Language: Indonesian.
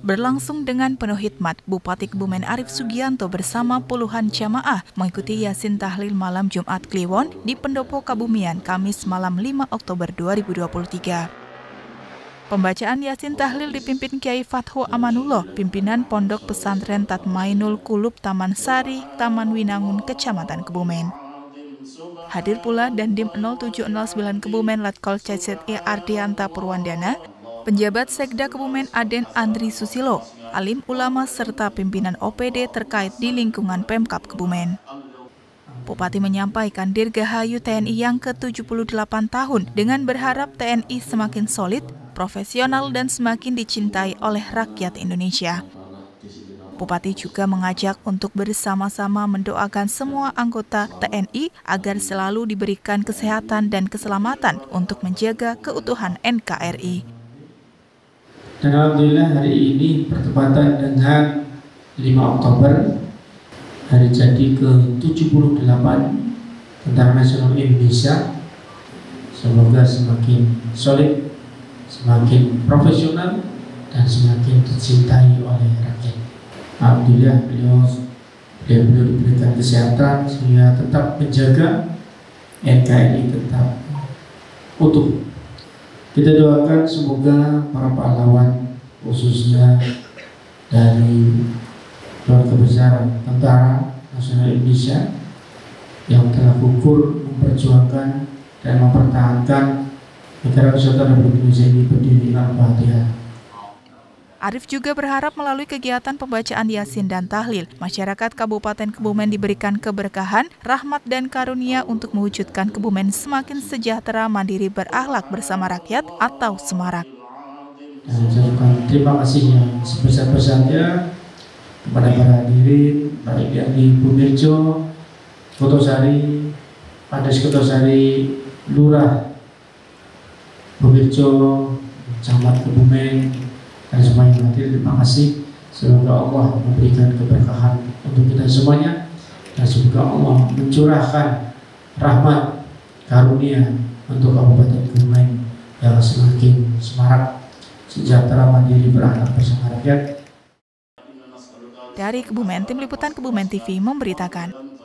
Berlangsung dengan penuh hikmat, Bupati Kebumen Arief Sugianto bersama puluhan jamaah mengikuti Yasin Tahlil malam Jumat Kliwon di Pendopo Kabumian, Kamis malam 5 Oktober 2023. Pembacaan Yasin Tahlil dipimpin Kiai Fathu Amanullah, pimpinan Pondok Pesantren Tatmainul Qulub Taman Sari, Taman Winangun, Kecamatan Kebumen. Hadir pula Dandim 0709 Kebumen Letkol CZI Ardianta Purwandana, penjabat Sekda Kebumen Aden Andri Susilo, alim ulama serta pimpinan OPD terkait di lingkungan Pemkab Kebumen. Bupati menyampaikan Dirgahayu TNI yang ke-78 tahun dengan berharap TNI semakin solid, profesional dan semakin dicintai oleh rakyat Indonesia. Bupati juga mengajak untuk bersama-sama mendoakan semua anggota TNI agar selalu diberikan kesehatan dan keselamatan untuk menjaga keutuhan NKRI. Dan alhamdulillah hari ini bertepatan dengan 5 Oktober, hari jadi ke-78 Tentara Nasional Indonesia. Semoga semakin solid, semakin profesional, dan semakin dicintai oleh rakyat. Alhamdulillah beliau diberikan kesehatan sehingga tetap menjaga NKRI tetap utuh. Kita doakan semoga para pahlawan, khususnya dari keluarga besar Tentara Nasional Indonesia yang telah gugur memperjuangkan dan mempertahankan negara kesatuan Republik Indonesia ini berdiri. Al-Fatihah. Arief juga berharap melalui kegiatan pembacaan Yasin dan Tahlil, masyarakat Kabupaten Kebumen diberikan keberkahan, rahmat dan karunia untuk mewujudkan Kebumen semakin sejahtera, mandiri, berakhlak bersama rakyat atau semarak. Dan terima kasih yang sebesar-besarnya kepada para hadirin, baik yang di Bumirjo, Kotosari, Pades Kotosari, Lurah Bumirjo, Camat Kebumen, dan semua yang hadir. Terima kasih. Semoga Allah memberikan keberkahan untuk kita semuanya, dan semoga Allah mencurahkan rahmat karunia untuk Kabupaten Kebumen yang semakin semarak, sejahtera, mandiri, berakhlak bersama rakyat. Dari Kebumen, Tim Liputan Kebumen TV memberitakan.